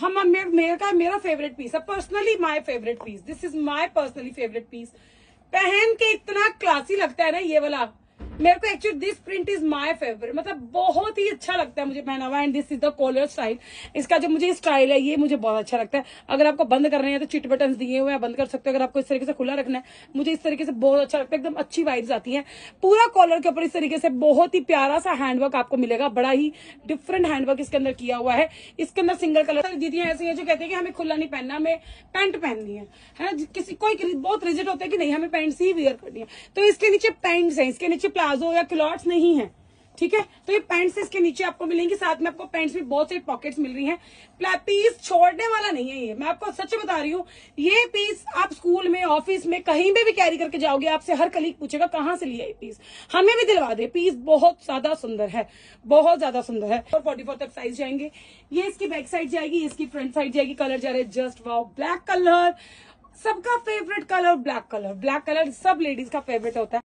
मेरा favourite piece है, personally my favourite piece, this is my personally favourite piece. पहन के इतना क्लासी लगता है ना ये वाला, मेरे को actually this print is my favourite, मतलब बहुत ही अच्छा लगता है मुझे पहना हुआ। And this is the collar style, इसका जो मुझे स्टाइल है ये मुझे बहुत अच्छा लगता है। अगर आपको बंद करना है तो चिट बटन दिए हुए हैं, बंद कर सकते हो। अगर आपको इस तरीके से खुला रखना है, मुझे इस तरीके से बहुत अच्छा लगता है, एकदम अच्छी वाइब्स आती है। पूरा कॉलर के ऊपर इस तरीके से बहुत ही प्यारा सा हैंडवर्क आपको मिलेगा, बड़ा ही डिफरेंट हैंडवर्क इसके अंदर किया हुआ है। इसके अंदर सिंगल कलर दीदी ऐसी है जो कहते हैं कि हमें खुला नहीं पहनना, हमें पैंट पहननी है ना। किसी कोई बहुत रिजिड होता है कि नहीं हमें पैंट्स ही वेयर करनी है, तो इसके नीचे पैंट्स है, इसके नीचे प्लाजो या क्लॉट्स नहीं है, ठीक है। तो ये पैंट्स इसके नीचे आपको मिलेंगी, साथ में आपको पैंट्स में बहुत सारी पॉकेट्स मिल रही हैं। पीस छोड़ने वाला नहीं है ये, मैं आपको सच बता रही हूँ। ये पीस आप स्कूल में, ऑफिस में, कहीं पे भी कैरी करके जाओगे, आपसे हर कलीग पूछेगा कहाँ से लिया ये पीस, हमें भी दिलवा दे। पीस बहुत ज्यादा सुंदर है, बहुत ज्यादा सुंदर है। और 44 तक साइज जाएंगे। ये इसकी बैक साइड जाएगी, इसकी फ्रंट साइड जाएगी। कलर जा रहे जस्ट वाओ, ब्लैक कलर, सबका favourite colour black colour. Black colour सब लेडीज का फेवरेट होता है।